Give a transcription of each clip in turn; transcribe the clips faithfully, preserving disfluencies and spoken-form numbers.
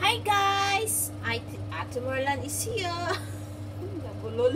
Hi guys! I, Ate Marlan is here. Nagulol.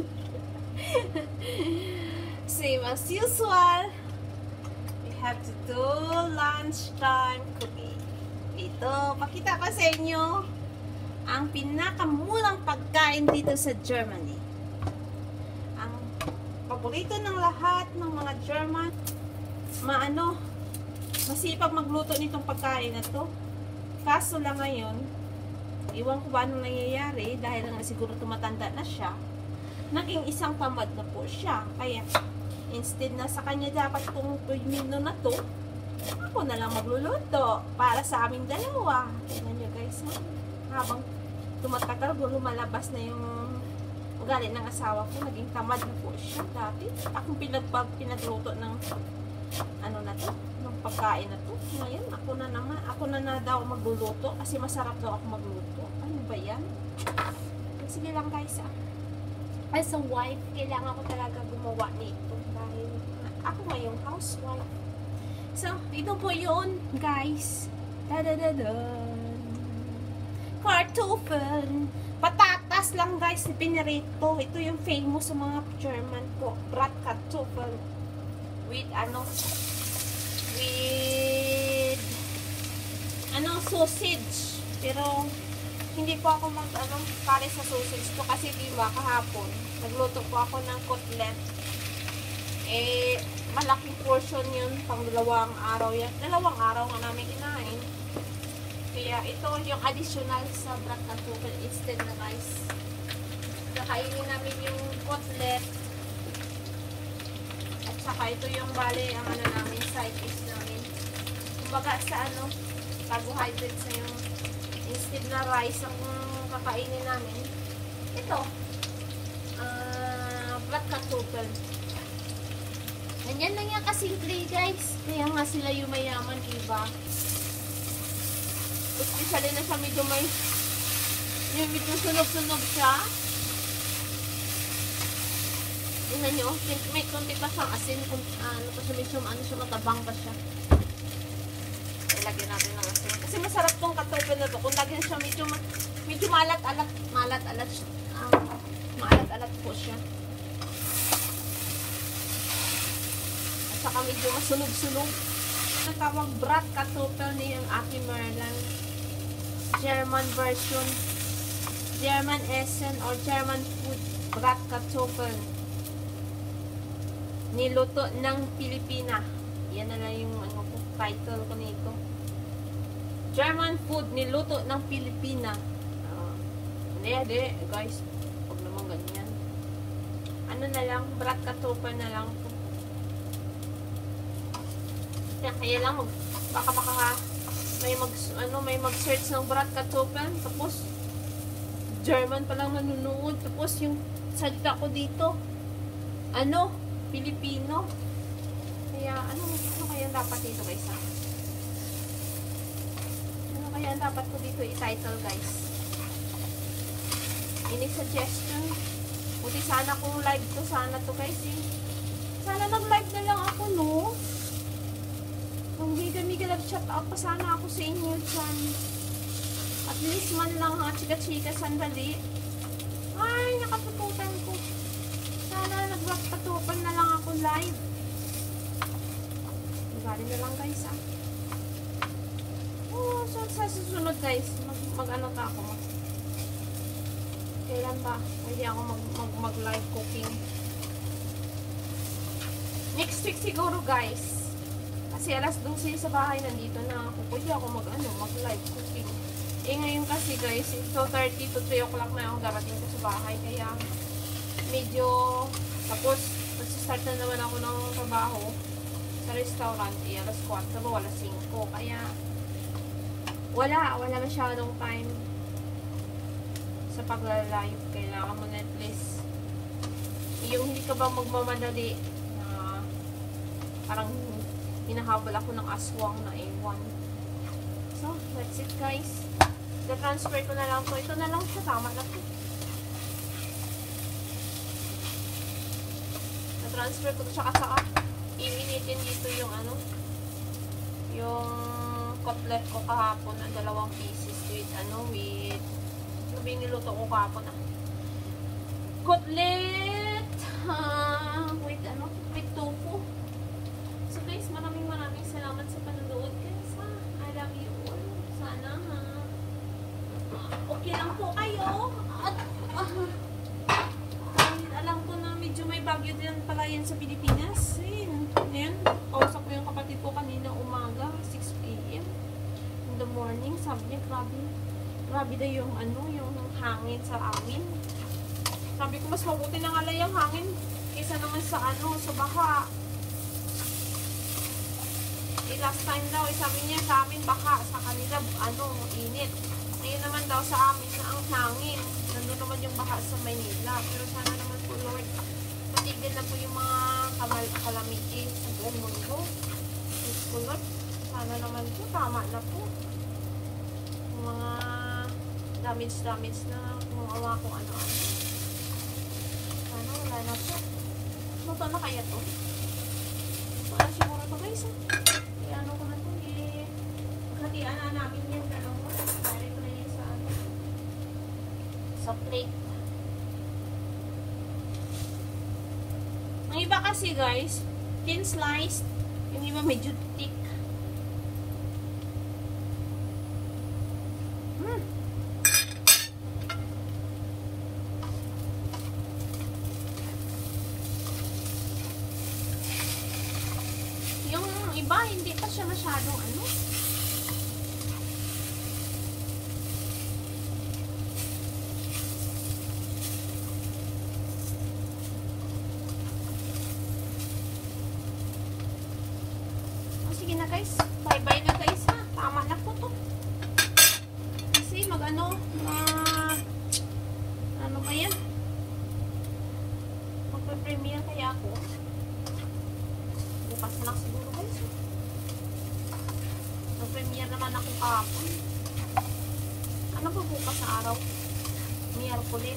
Same as usual. We have to do lunchtime cooking. Ito, pakita ko sa inyo ang pinakamurang pagkain dito sa Germany. Ang paborito ng lahat ng mga German, maano, masipag magluto nitong pagkain na to. Kaso lang ngayon, iwan ko ba anong nangyayari dahil nga siguro tumatanda na siya, naging isang tamad na po siya. Kaya instead na sa kanya dapat kung menu na to, ako na lang magluluto para sa aming dalawa. Tingnan nyo guys, ha? Habang tumatagal, lumalabas na yung ugali ng asawa ko, naging tamad na po siya. Dati akong pinagpag pinagluto ng ano na to, ng pagkain na to. Ngayon ako na naman, ako na na daw magluluto kasi masarap daw ako magluto. Ano ba yan? Sige lang guys, ah. As a wife, kailangan ko talaga gumawa nito dahil ako ngayong housewife. So, ito po yun, guys. Da-da-da-dan. Kartoffel. Patatas lang, guys, ni pinirito. Ito yung famous sa mga German po. Bratkartoffel. With, ano, with, ano, sausage. Pero, hindi po ako mag, ano, pare sa sausage ko kasi diba kahapon, nagluto po ako ng cutlet. Eh, malaking portion yun, pang dalawang araw yan. Dalawang araw nga namin kinain. Kaya ito yung additional sa bratkartoffel instead na rice. Kakainin namin yung cutlet. At saka ito yung bale, ang ano namin, side dish namin. Kumbaga sa ano, carbohydrates na yung instead na rice ang kakainin namin. Ito, uh, bratkartoffel. Ganyan lang yan kasimple guys. Kaya nga sila yung mayaman, diba? Especially na sa medyo may yung medyo sunog-sunog siya. Tingnan nyo, may konti pa siyang asin. Kung, ano pa siya, medyo ano siya, matabang pa siya. Lagyan natin ng asin. Kasi masarap tong kartoffel na to. Kung lagyan siya medyo, medyo malat-alat, malat-alat siya. Uh, malat-alat po siya. At saka medyo masunog-sunog. Ang tawag bratkartoffel ni yung Ate Marlan. German version. German Essen or German food. Bratkartoffel. Niluto ng Pilipina. Yan na lang yung ano, title ko nito. German food niluto ng Pilipina. Uh, hindi, hindi. Guys, huwag naman ganyan. Ano na lang, bratkartoffel na lang po. Kaya, kaya lang, mag, baka baka may mag, ano, may mag-search ng bratkartoffel. Tapos, German pa lang nanonood. Tapos, yung salita ko dito, ano, Pilipino. Kaya, ano, ano kaya dapat dito guys, ha? Ano kaya dapat ko dito i-title, guys? Any suggestion? Buti sana kung live to, sana to, guys, eh. Sana nag-live na lang ako, no? Kung giga-miga nag-chat up pa sana ako sa inyo dyan. At least man lang, ha? Chika-chika, sandali. Ay, nakatututan ko. Sana nag-bratkartoffel na lang ako live. Galing na lang guys, ah. Oh, so sa susunod guys, mag, mag ano ka ako, mag, kailan ba? Hindi ako mag, mag, mag live cooking. Next week siguro guys. Kasi alas dose sa bahay nandito na ako. Pwede ako mag ano, mag live cooking. Eh ngayon kasi guys, two thirty to three o'clock na ako darating ko sa bahay. Kaya medyo, tapos mag-start na naman ako ng trabaho sa restaurant, eh, alas four, alas five. Kaya, wala, wala masyadong time sa paglalive. Kailangan mo na at least, yung hindi ka ba magmamadali na parang hinahabol ako ng aswang na A one. So, that's it guys. The-transfer ko na lang to. Ito na lang siya, tama na to. Na-transfer ko to siya kasaka. I-initin dito yung ano, yung cutlet ko kahapon na dalawang pieces with ano, with ano ba yung niluto ko kahapon ah? Cutlet uh, with ano, with tofu. So guys, maraming maraming salamat sa panonood guys ha. I love you all. Sana ha. Okay lang po kayo. At uh, alam ko na medyo may bagyo din pala yan sa Pilipinas. Ayun. Ayan. Kausap ko yung kapatid ko kanina umaga, six p m in the morning. Sabi niya, grabe. Grabe daw yung ano, yung hangin sa amin. Sabi ko, mas mabuti na nga lang yung hangin kaysa naman sa ano, sa baha. Eh, last time daw, eh, sabi niya sa amin, baka sa kanila, ano, init. Ngayon naman daw sa amin na ang hangin. Nandun naman yung baha sa Maynila. Pero sana naman po, Lord, matigil na po yung mga kamal kalamiti sa buong mundo. Please po, Lord, sana naman po, tama na po. Yung mga damage-damage na kung awa kung ano-ano. Sana wala na po. Luto na kaya to? Wala siguro to guys. Eh, ano ko na to eh. Maghatian na namin yan. Dalawa. Dahil ko na yan sa ano. Sa plate. Ang iba kasi guys, thin sliced. Yung iba medyo thick. Hmm. Yung iba, hindi pa siya masyadong ano. Sige na guys, bye bye na guys ha, tama na po to kasi mag ano mag ano ba yan, magpe-premiere kaya ako bukas na lang siguro guys. Mag-premiere naman ako kahapon. Ano ba bukas na araw? Miyerkules.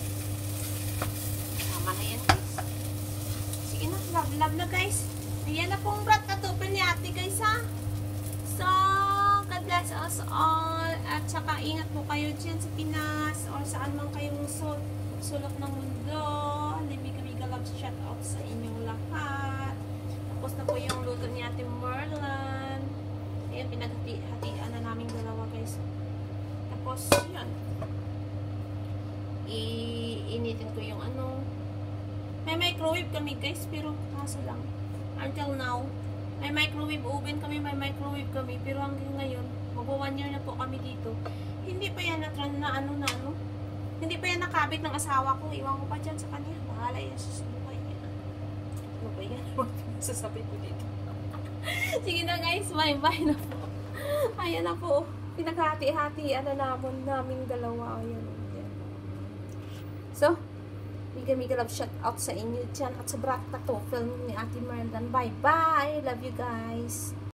Tama na yan guys. Sige na, love love na guys. Ayan na pong brat na tupin ni ate guys ha. So, God bless us all. At saka ingat po kayo dyan sa Pinas or saan man kayong sul sulok ng mundo. Libig-libig love shout out sa inyong lahat. Tapos na po yung luto ni ate Merlan. Ayan, pinaghatian na namin dalawa guys. Tapos, yun. I-initin ko yung ano. May microwave kami guys, pero kaso lang. Until now, may microwave oven kami, may microwave kami, pero hanggang ngayon, magwa one year na po kami dito. Hindi pa yan na, na ano na ano, hindi pa yan nakabit ng asawa ko. Iwan ko pa dyan sa kanya. Bahala yan sa buhay niya. Ano ba yan? Sasabi ko dito. Sige na guys, bye bye na po. Ayan na po. Pinaghati-hati, ano namin, naming dalawa. Ayan. So, Miga-miga love shout out sa inyo dyan at sa brat na to film ni Ate Merlan. Bye bye! Love you guys!